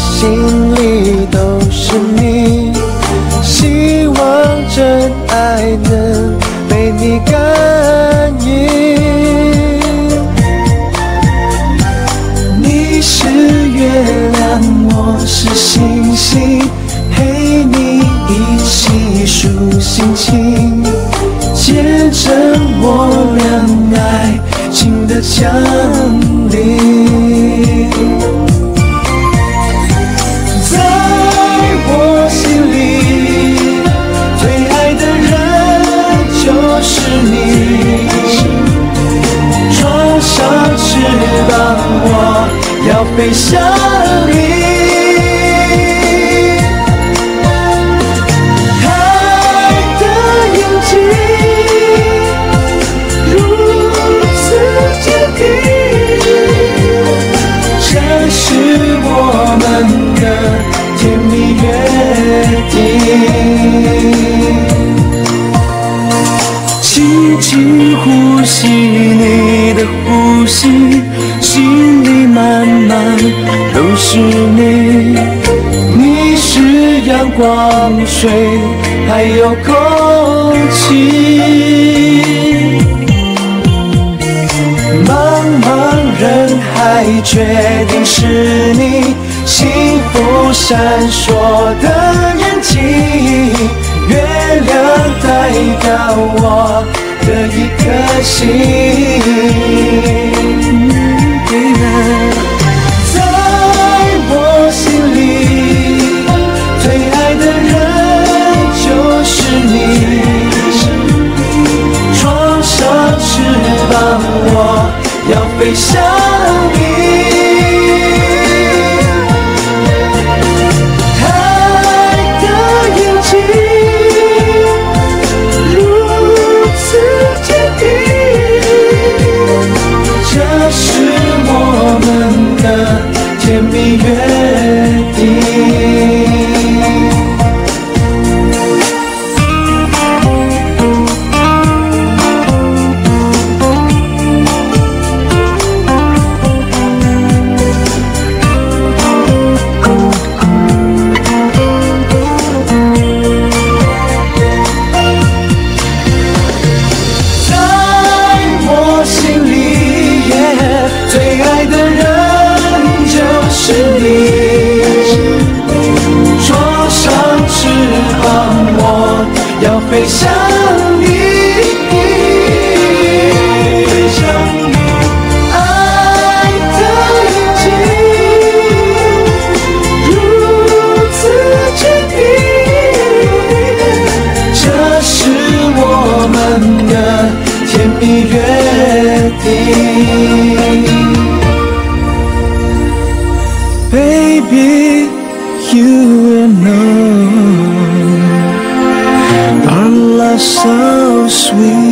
心里都是你，希望真爱能被你感应。你是月亮，我是星星，陪你一起数心情，见证我俩爱情的降临。在我心里，最爱的人就是你，装上翅膀，我要飞向你。我们的甜蜜约定，轻轻呼吸你的呼吸，心里满满都是你。你是阳光、水，还有空气。茫茫人海，决定是你，幸福闪烁的眼睛，月亮代表我的一颗心。在我心里，最爱的人就是你，装上翅膀，我要飞向你。甜蜜约定。飞向你，飞向你，爱的眼睛如此坚定，这是我们的甜蜜约定。Baby, you will know our love so sweet.